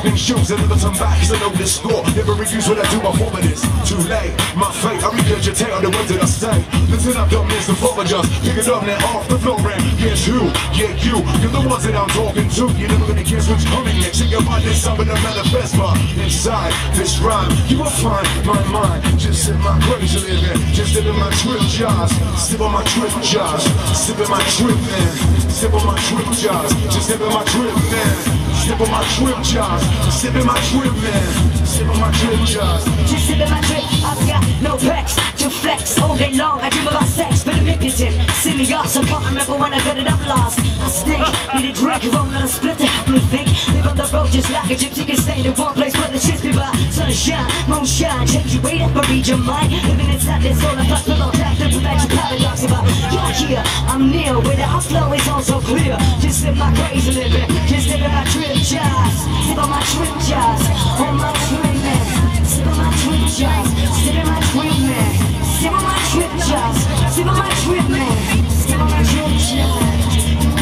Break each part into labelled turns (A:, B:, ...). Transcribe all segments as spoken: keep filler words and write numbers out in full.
A: walking shoes and never turn back, cause I know this score. Never refuse what I do before, but it's too late. My fate, I regurgitate on the words that I say. Listen up, don't miss the floor, but just pick it up now off the floor and guess who? Yeah, you, you're the ones that I'm talking to. You're never gonna guess what's coming next. Think about this, I'm gonna manifest, but inside this rhyme, you will find my mind. Just in my crazy living, just in my trip jars. Sip on my trip jars, sip in my trip man. Sip on my trip jars, just sip in my trip man. Sip on my trip jars, sip in my trip man. Sip on my trip jars,
B: just sip in my trip. I've got no pecs to flex all day long. I dream about sex, but I'm impotent. Silly ass, I can't remember when I got it up last. I stink, need a drink, roll on a split to help me think. Live on the road just like a gypsy, can stay in one place where the shit's be by. Sunshine, moonshine, change your weight up or read your mind. Living inside this all about the long time to prevent your paradox about. You're here, I'm near, where the outflow is also clear. Just live my crazy living, just live in my trip jars. Sip on my trip jars, on my trip man. Sip on my trip jars, sip in my trip man. Sip on my trip jars, sip on my trip man. Sip on my trip jars.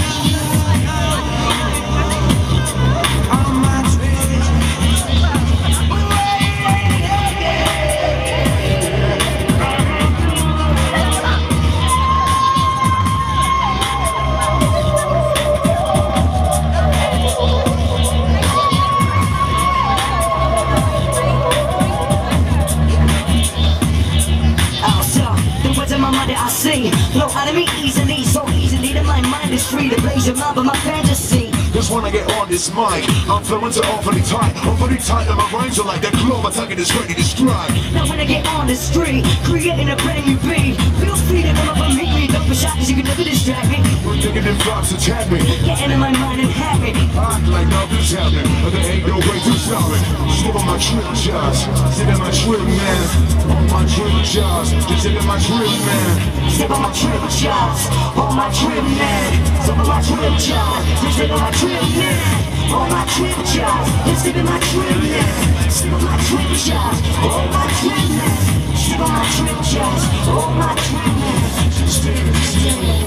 B: Flow out of me easily, so easily that my mind is free to blaze your mind by my fantasy.
A: Just wanna get on this mic, I'm flowing so awfully tight, awfully tight that my rhymes are like that glove my tongue is ready to strike.
B: Now when I get on the street, creating a brand new beat, feel free to come up and meet me. Don't be shy cause you can never distract me.
A: We're thinking in vibes attack me,
B: get into my mind and have me.
A: Act like nothing's happening, but there ain't no way to stop it. Sip on my trip jars, sip in my trip man. On my trip jars, just sip in my trip man.
B: Sip on my trip jars, on my trip man. Sip on my trip jars, just sip on my trip man. On my trip jars, just sip in my trip man. Sip on my trip jars, on my trip man. Sip on my trip jars, on my trip man. Just sip, sip.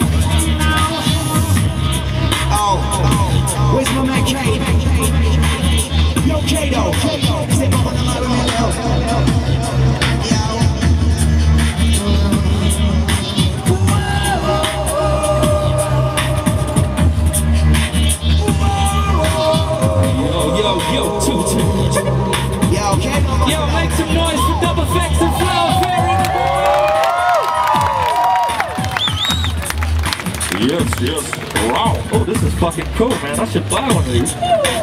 C: Oh, where's my man K? Yo, Kato, sip on the mother.
D: Yo, yo, two, two.
C: Yo, Kato.
D: Yo, make some noise for Double Facts and Flow Fairy. Yes, yes. Wow. Oh, this is fucking cool, man. I should buy one of these.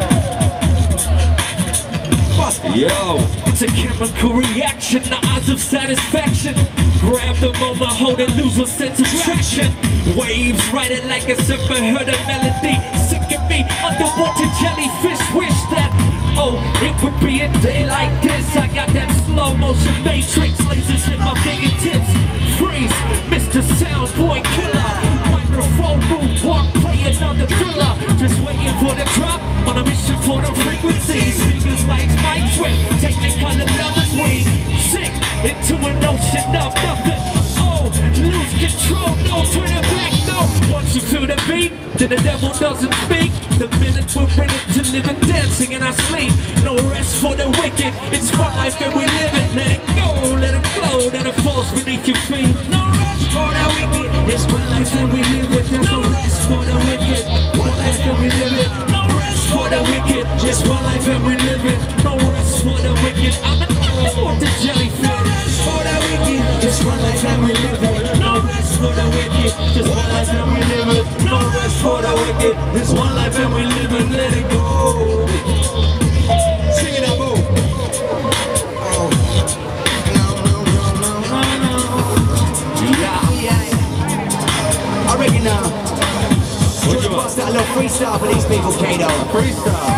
D: Yo, it's a chemical reaction, the odds of satisfaction. Grab the moment, hold and lose a sense of traction. Waves riding like a surfer, heard a melody. Sick of me, underwater jellyfish. Wish that, oh, it would be a day like this. I got that slow motion matrix, lasers in my fingertips. Freeze, Mister Soundboy Killer. Microphone moonwalk, play another thriller. Just waiting for the drop, on a mission for the frequencies. Fingers like spike trip, take the color lovers wing. Sink into an ocean of nothing. Oh, lose control, no turning back, no. Once you feel the beat, then the devil doesn't speak. The minutes we're ready to live and dancing in our sleep. No rest for the wicked, it's one life that we live in. Let it go, let it flow, then it falls beneath your feet. No rest for the wicked, it's one life that we live in. There's no rest for the wicked, one life that we live in. No rest for the wicked, just one life that we live in. No rest for the wicked, I'm an underwater jellyfish. No rest for the wicked, just one life that we live in. No rest for the wicked, just one life that we live in. No rest for the wicked, just one life that we live in. Let it go. Sing it out, boo. Oh. No, no, no, no, no, no. Yeah. I reckon now. Uh, just bust out a little freestyle for these people, Kato. Freestyle.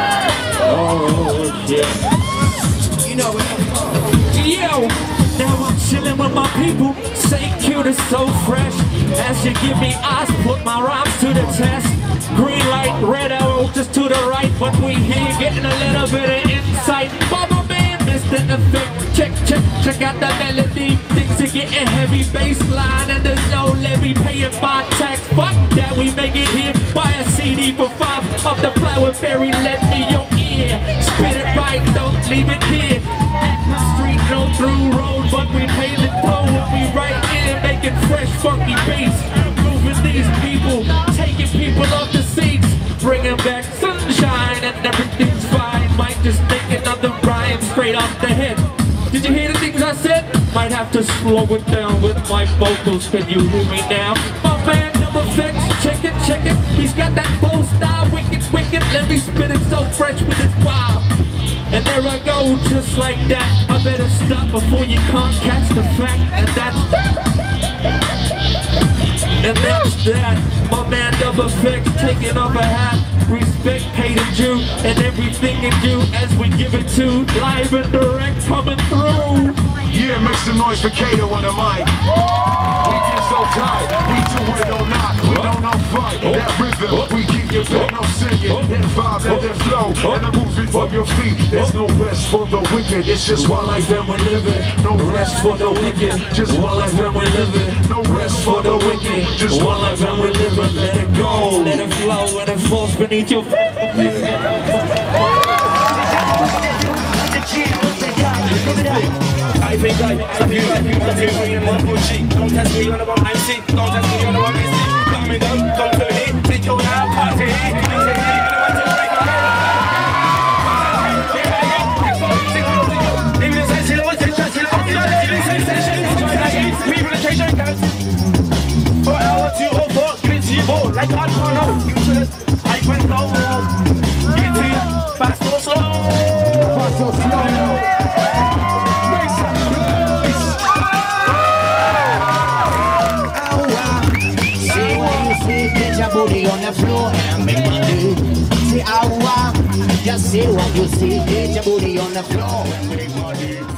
D: Oh, shit. You know it. Yo, now I'm chilling with my people. St Kilda so fresh. As you give me eyes, put my rhymes to the test. Green light, red arrow, just to the right. But we here getting a little bit of insight. Mama man, Mister Effect. Check, check, check out the melody. Things are getting heavy, bass line, and there's no levy. Paying my tax, fuck that, we make it here. Buy a C D for five of the flower fairy, let me your ear. and everything's fine. Might just make another rhyme straight off the head. Did you hear the things I said? Might have to slow it down with my vocals. Can you hear me now? My man number six, check it, check it. He's got that bow style, wicked, wicked. Let me spit it so fresh with his wow. And there I go, just like that. I better stop before you can't catch the fact. And that's And that's that. My man number six, taking off a hat. Respect, hate, and due, and everything you do as we give it to live and direct coming through.
A: Yeah, make some noise for Kato on the mic. We get so tight, we do it or not. We don't know fight. That rhythm, we keep your bed, no singing. That vibe and that flow, and the movement from your feet. There's no rest for the wicked. It's just one life that we're living. No rest for the wicked. Just one life that we're living. No rest for the wicked. Just one life that we're living. Let it go,
D: let it flow, let it falls beneath your feet.
E: I think I, I feel like you got me bringing one good shit. Don't test me on the one I'm sick. Don't test me on the one I'm sick. Come and down, come to me. Take your now, party. Give me take me, you want to break my head. Even if I see the one station, see the one station, people in the station counts. For hour two or four, give it to you more. Like I don't know, I went low. Give it to you, fast or slow. Fast or slow.
C: Get your booty on the floor and make me do. Say, ah, just say what you see. Get your booty on the floor and make me do.